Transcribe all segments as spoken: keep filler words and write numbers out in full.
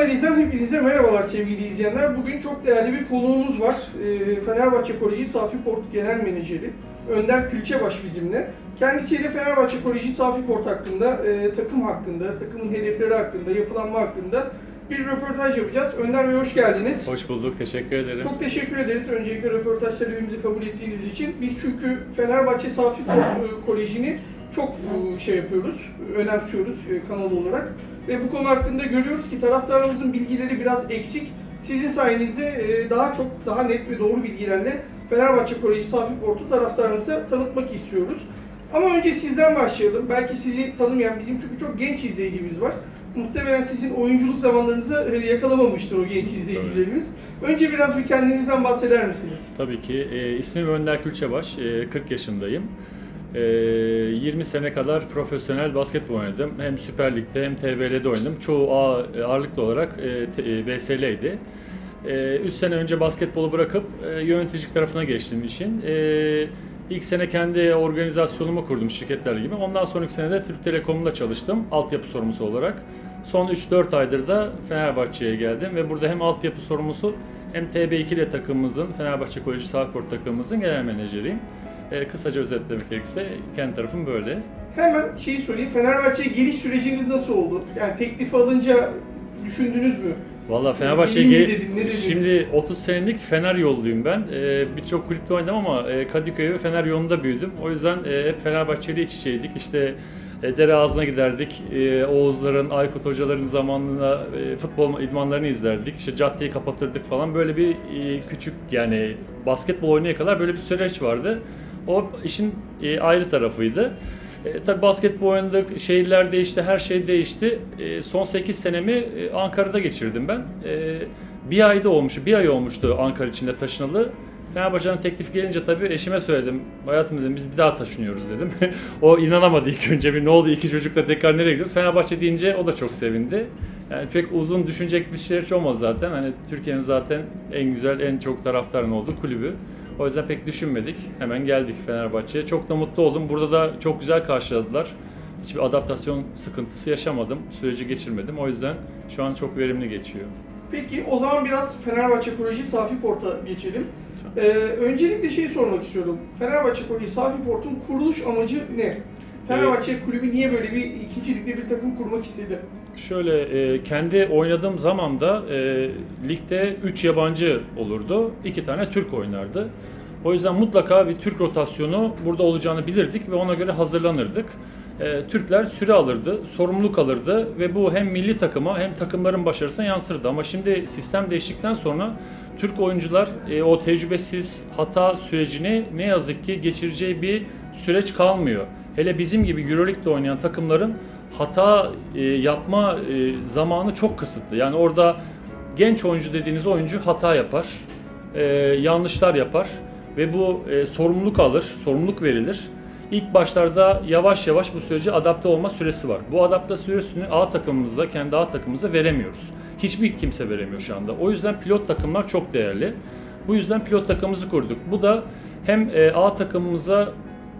Analiz'den hepinize merhabalar sevgili izleyenler. Bugün çok değerli bir konuğumuz var. Fenerbahçe Koleji Safi Port Genel Menajeri Önder Külçebaş bizimle. Kendisiyle Fenerbahçe Koleji Safi Port hakkında, takım hakkında, takımın hedefleri hakkında, yapılanma hakkında bir röportaj yapacağız. Önder Bey hoş geldiniz. Hoş bulduk, teşekkür ederim. Çok teşekkür ederiz öncelikle röportaj talebimizi kabul ettiğiniz için. Biz çünkü Fenerbahçe Safi Port Koleji'ni çok şey yapıyoruz, önemsiyoruz kanal olarak. Ve bu konu hakkında görüyoruz ki taraftarımızın bilgileri biraz eksik. Sizin sayenizde daha çok, daha net ve doğru bilgilerle Fenerbahçe Koleji Safi Port'u taraftarımıza tanıtmak istiyoruz. Ama önce sizden başlayalım. Belki sizi tanımayan, bizim çünkü çok genç izleyicimiz var. Muhtemelen sizin oyunculuk zamanlarınızı yakalamamıştır o genç izleyicilerimiz. Tabii. Önce biraz bir kendinizden bahseder misiniz? Tabii ki. E, ismim Önder Külçebaş, e, kırk yaşındayım. E, yirmi sene kadar profesyonel basketbol oynadım. Hem Süper Lig'de hem T B L'de oynadım. Çoğu ağ, ağırlıklı olarak e, B S L'ydi. E, üç sene önce basketbolu bırakıp e, yöneticilik tarafına geçtim işin. E, İlk sene kendi organizasyonumu kurdum şirketler gibi. Ondan sonraki sene de Türk Telekom'da çalıştım altyapı sorumlusu olarak. Son üç dört aydır da Fenerbahçe'ye geldim ve burada hem altyapı sorumlusu hem T B iki ile takımımızın, Fenerbahçe Koleji Safi Port takımımızın genel menajeriyim. Ee, kısaca özetlemek gerekirse kendi tarafım böyle. Hemen şeyi sorayım, Fenerbahçe'ye geliş süreciniz nasıl oldu? Yani teklif alınca düşündünüz mü? Valla Fenerbahçe'ye gel... Şimdi otuz senelik Fener yoluyum ben. Ee, Birçok kulüpte oynadım ama e, Kadıköy ve Fener yolunda büyüdüm. O yüzden e, hep Fenerbahçe'yle iç içeydik. İşte e, dere ağzına giderdik. E, Oğuzların, Aykut hocaların zamanına e, futbol idmanlarını izlerdik. İşte caddeyi kapatırdık falan. Böyle bir e, küçük yani basketbol oynaya kadar böyle bir süreç vardı. O işin e, ayrı tarafıydı. E, tabii basketbol oynadık, şehirler değişti, her şey değişti. E, son sekiz senemi e, Ankara'da geçirdim ben. E, bir ayda olmuştu, bir ay olmuştu Ankara içinde taşınalı. Fenerbahçe'den teklif gelince tabii eşime söyledim. Hayatım dedim, biz bir daha taşınıyoruz dedim. O inanamadı ilk önce, bir ne oldu iki çocukla tekrar nereye gidiyoruz? Fenerbahçe deyince o da çok sevindi. Yani pek uzun düşünecek bir şey olmadı zaten. Hani Türkiye'nin zaten en güzel, en çok taraftarın olduğu kulübü. O yüzden pek düşünmedik. Hemen geldik Fenerbahçe'ye. Çok da mutlu oldum. Burada da çok güzel karşıladılar. Hiçbir adaptasyon sıkıntısı yaşamadım. Süreci geçirmedim. O yüzden şu an çok verimli geçiyor. Peki o zaman biraz Fenerbahçe Koleji Safi Port'a geçelim. Ee, öncelikle şeyi sormak istiyorum. Fenerbahçe Koleji Safi Port'un kuruluş amacı ne? Fenerbahçe evet. Kulübü niye böyle bir ikinci ligde bir takım kurmak istedi? Şöyle, e, kendi oynadığım zaman da e, ligde üç yabancı olurdu, iki tane Türk oynardı. O yüzden mutlaka bir Türk rotasyonu burada olacağını bilirdik ve ona göre hazırlanırdık. E, Türkler süre alırdı, sorumluluk alırdı ve bu hem milli takıma hem takımların başarısına yansırdı. Ama şimdi sistem değiştikten sonra Türk oyuncular e, o tecrübesiz hata sürecini ne yazık ki geçireceği bir süreç kalmıyor. Hele bizim gibi Euroleague'de oynayan takımların hata e, yapma e, zamanı çok kısıtlı. Yani orada genç oyuncu dediğiniz oyuncu hata yapar, e, yanlışlar yapar ve bu e, sorumluluk alır, sorumluluk verilir. İlk başlarda yavaş yavaş bu sürece adapte olma süresi var. Bu adapte süresini A takımımızda, kendi A takımımıza veremiyoruz. Hiçbir kimse veremiyor şu anda. O yüzden pilot takımlar çok değerli. Bu yüzden pilot takımımızı kurduk. Bu da hem e, A takımımıza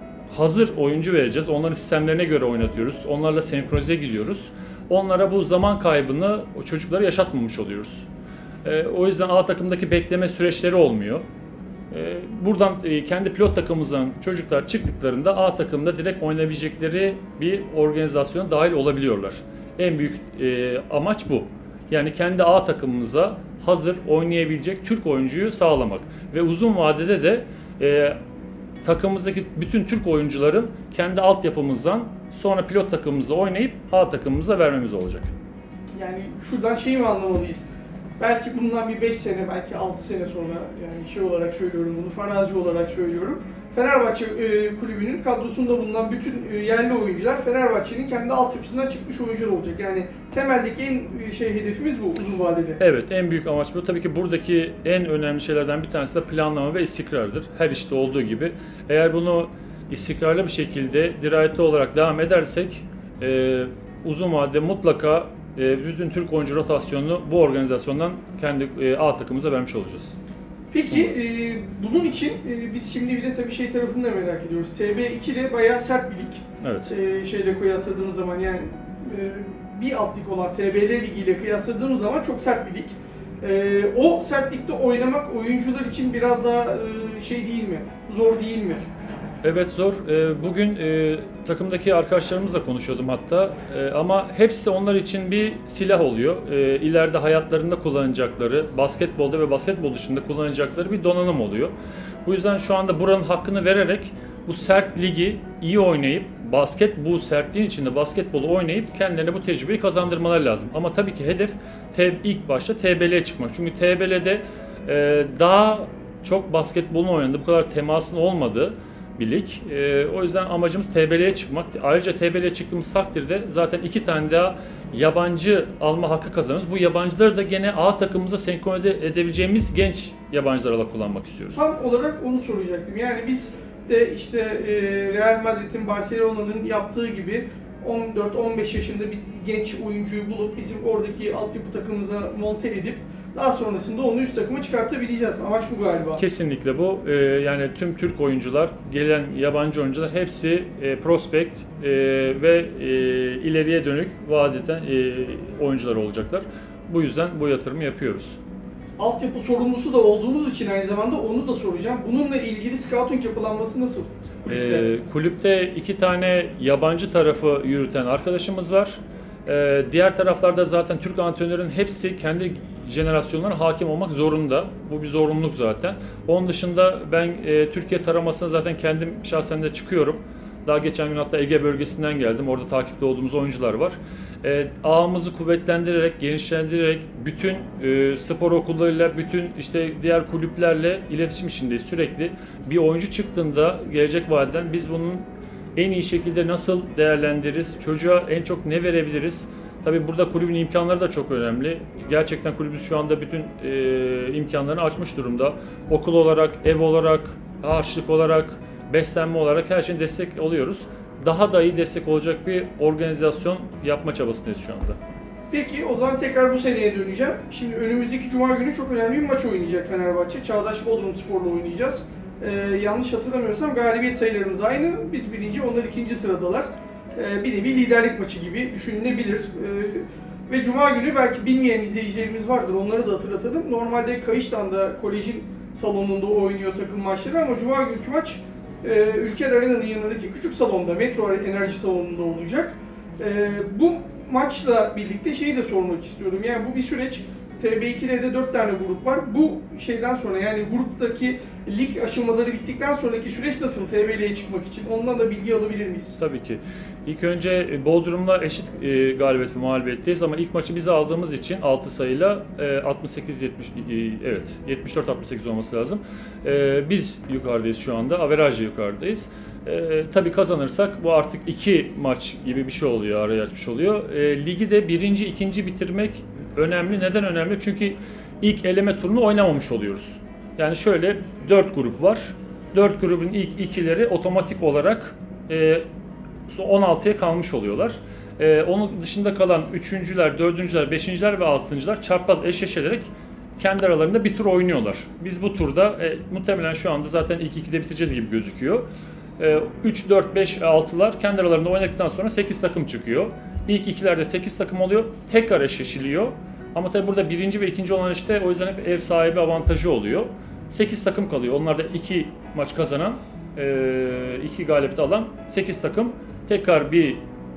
hazır oyuncu vereceğiz. Onların sistemlerine göre oynatıyoruz. Onlarla senkronize gidiyoruz. Onlara bu zaman kaybını o çocuklara yaşatmamış oluyoruz. Ee, o yüzden A takımdaki bekleme süreçleri olmuyor. Ee, buradan e, kendi pilot takımımızdan çocuklar çıktıklarında A takımda direkt oynayabilecekleri bir organizasyona dahil olabiliyorlar. En büyük e, amaç bu. Yani kendi A takımımıza hazır oynayabilecek Türk oyuncuyu sağlamak. Ve uzun vadede de e, takımımızdaki bütün Türk oyuncuların kendi altyapımızdan sonra pilot takımımızda oynayıp A takımımıza vermemiz olacak. Yani şuradan şeyi mi anlamalıyız? Belki bundan bir beş sene, belki altı sene sonra, yani şey olarak söylüyorum bunu, farazi olarak söylüyorum. Fenerbahçe e, kulübünün kadrosunda bulunan bütün e, yerli oyuncular Fenerbahçe'nin kendi altyapısından çıkmış oyuncular olacak. Yani temeldeki en e, şey hedefimiz bu uzun vadede. Evet, en büyük amaç bu. Tabii ki buradaki en önemli şeylerden bir tanesi de planlama ve istikrardır. Her işte olduğu gibi. Eğer bunu istikrarlı bir şekilde dirayetli olarak devam edersek e, uzun vadede mutlaka e, bütün Türk oyuncu rotasyonunu bu organizasyondan kendi e, A takımımıza vermiş olacağız. Peki e, bunun için e, biz şimdi bir de tabii şey tarafını da merak ediyoruz. T B iki ile bayağı sert bir lig. Evet. E, şeyle kıyasladığımız zaman yani e, bir alt lig olan T B L Ligi ile kıyasladığımız zaman çok sert bir lig. Ee, o sertlikte oynamak oyuncular için biraz daha e, şey değil mi? Zor değil mi? Evet zor. Bugün e, takımdaki arkadaşlarımızla konuşuyordum hatta e, ama hepsi onlar için bir silah oluyor. E, ileride hayatlarında kullanacakları, basketbolda ve basketbol dışında kullanacakları bir donanım oluyor. Bu yüzden şu anda buranın hakkını vererek bu sert ligi iyi oynayıp, basket bu sertliğin içinde basketbolu oynayıp kendilerine bu tecrübeyi kazandırmaları lazım. Ama tabii ki hedef te, ilk başta T B L'ye çıkmak. Çünkü T B L'de e, daha çok basketbolun oynandığı, bu kadar temasın olmadığı bir lig. E, o yüzden amacımız T B L'ye çıkmak. Ayrıca T B L'ye çıktığımız takdirde zaten iki tane daha yabancı alma hakkı kazanıyoruz. Bu yabancıları da gene A takımımıza senkronize edebileceğimiz genç yabancılarla kullanmak istiyoruz. Tam olarak onu soracaktım. Yani biz de işte e, Real Madrid'in, Barcelona'nın yaptığı gibi on dört on beş yaşında bir genç oyuncuyu bulup bizim oradaki altyapı takımımıza monte edip daha sonrasında onu üst takıma çıkartabileceğiz. Amaç bu galiba. Kesinlikle bu. Ee, yani tüm Türk oyuncular, gelen yabancı oyuncular hepsi e, prospect e, ve e, ileriye dönük vaat eden e, oyuncular olacaklar. Bu yüzden bu yatırımı yapıyoruz. Altyapı sorumlusu da olduğunuz için aynı zamanda onu da soracağım. Bununla ilgili scouting yapılanması nasıl? Kulüpte, ee, kulüpte iki tane yabancı tarafı yürüten arkadaşımız var. Ee, diğer taraflarda zaten Türk antrenörlerin hepsi kendi jenerasyonlarına hakim olmak zorunda. Bu bir zorunluluk zaten. Onun dışında ben e, Türkiye taramasına zaten kendim şahsen de çıkıyorum. Daha geçen gün hatta Ege bölgesinden geldim. Orada takipte olduğumuz oyuncular var. E, ağımızı kuvvetlendirerek, genişlendirerek bütün e, spor okullarıyla, bütün işte diğer kulüplerle iletişim içindeyiz sürekli. Bir oyuncu çıktığında gelecek vadeden biz bunun en iyi şekilde nasıl değerlendiririz, çocuğa en çok ne verebiliriz? Tabii burada kulübün imkanları da çok önemli. Gerçekten kulübümüz şu anda bütün e, imkanlarını açmış durumda. Okul olarak, ev olarak, harçlık olarak, beslenme olarak her şeyin destek oluyoruz. Daha da iyi destek olacak bir organizasyon yapma çabasındayız şu anda. Peki o zaman tekrar bu seneye döneceğim. Şimdi önümüzdeki Cuma günü çok önemli bir maç oynayacak Fenerbahçe. Çağdaş Bodrumspor'la oynayacağız. Ee, yanlış hatırlamıyorsam galibiyet sayılarımız aynı. Biz birinci, onlar ikinci sıradalar. Ee, bir nevi liderlik maçı gibi düşünülebilir. Ee, ve Cuma günü belki bilmeyen izleyicilerimiz vardır, onları da hatırlatalım. Normalde Kayıştan'da kolejin salonunda oynuyor takım maçları ama Cuma günkü maç e, Ülker Arena'nın yanındaki küçük salonda, Metro Enerji salonunda olacak. E, bu maçla birlikte şeyi de sormak istiyorum. Yani bu bir süreç. T B iki'de de dört tane grup var. Bu şeyden sonra yani gruptaki lig aşamaları bittikten sonraki süreç nasıl T B L'ye çıkmak için? Ondan da bilgi alabilir miyiz? Tabii ki. İlk önce Bodrum'la eşit e, galibiyet ve mağlubiyetteyiz ama ilk maçı bize aldığımız için altı sayıyla e, altmış sekiz yetmiş e, evet yetmiş dört altmış sekiz olması lazım. E, biz yukarıdayız şu anda. Averajla yukarıdayız. E, tabii kazanırsak bu artık iki maç gibi bir şey oluyor, araya açmış oluyor. E, ligi de birinci, ikinci bitirmek önemli. Neden önemli? Çünkü ilk eleme turunu oynamamış oluyoruz. Yani şöyle dört grup var. dört grubun ilk ikileri otomatik olarak e, on altıya kalmış oluyorlar. E, onun dışında kalan üçüncüler, dördüncüler, beşinciler ve altıncılar çarpaz eşleşerek kendi aralarında bir tur oynuyorlar. Biz bu turda e, muhtemelen şu anda zaten ilk ikide bitireceğiz gibi gözüküyor. E, üç, dört, beş ve altılar kendi aralarında oynadıktan sonra sekiz takım çıkıyor. İlk ikilerde sekiz takım oluyor. Tekrar eşleşiliyor. Ama tabi burada birinci ve ikinci olan işte o yüzden hep ev sahibi avantajı oluyor. sekiz takım kalıyor. Onlar da iki maç kazanan, iki galibiyet alan sekiz takım tekrar bir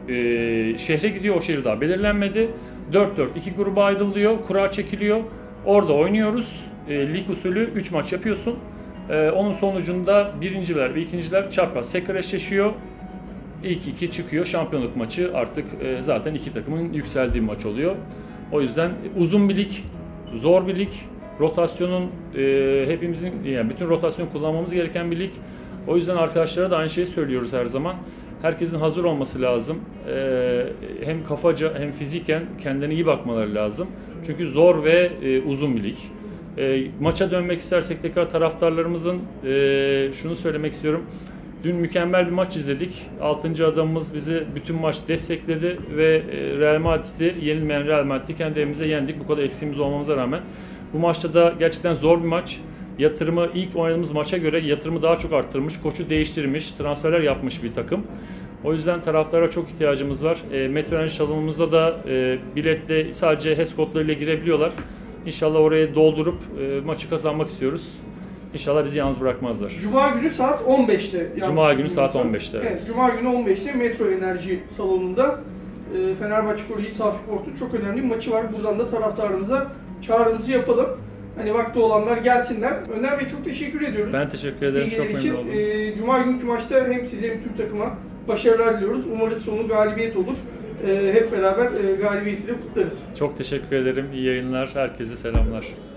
şehre gidiyor. O şehir daha belirlenmedi. dört dört iki gruba ayrılıyor. Kura çekiliyor. Orada oynuyoruz. Lig usulü üç maç yapıyorsun. Onun sonucunda birinciler ve ikinciler çapraz tekrar eşleşiyor. İlk iki çıkıyor. Şampiyonluk maçı artık zaten iki takımın yükseldiği maç oluyor. O yüzden uzun bir lig, zor bir lig, rotasyonun e, hepimizin yani bütün rotasyon kullanmamız gereken bir lig. O yüzden arkadaşlara da aynı şeyi söylüyoruz her zaman. Herkesin hazır olması lazım. E, hem kafaca hem fiziken kendine iyi bakmaları lazım. Çünkü zor ve e, uzun bir lig. E, maça dönmek istersek tekrar taraftarlarımızın e, şunu söylemek istiyorum. Dün mükemmel bir maç izledik. altıncı adamımız bizi bütün maç destekledi ve Real Madrid'i, yenilmeyen Real Madrid'i kendi evimize yendik. Bu kadar eksiğimiz olmamıza rağmen. Bu maçta da gerçekten zor bir maç. Yatırımı ilk oynadığımız maça göre yatırımı daha çok arttırmış, koçu değiştirmiş, transferler yapmış bir takım. O yüzden taraftara çok ihtiyacımız var. E, Metro Enerji salonumuzda da e, biletle sadece HES kodlarıyla girebiliyorlar. İnşallah orayı doldurup e, maçı kazanmak istiyoruz. İnşallah bizi yalnız bırakmazlar. Cuma günü saat on beşte. Cuma günü saat on beşte. Evet. Evet, Cuma günü on beşte Metro Enerji salonunda e, Fenerbahçe Koleji Safi Port'un çok önemli bir maçı var. Buradan da taraftarımıza çağrımızı yapalım. Hani vakti olanlar gelsinler. Öner Bey çok teşekkür ediyoruz. Ben teşekkür ederim. Çok için. memnun oldum. E, Cuma günkü maçta hem size hem tüm takıma başarılar diliyoruz. Umarız sonu galibiyet olur. E, hep beraber e, galibiyeti de kutlarız. Çok teşekkür ederim. İyi yayınlar. Herkese selamlar.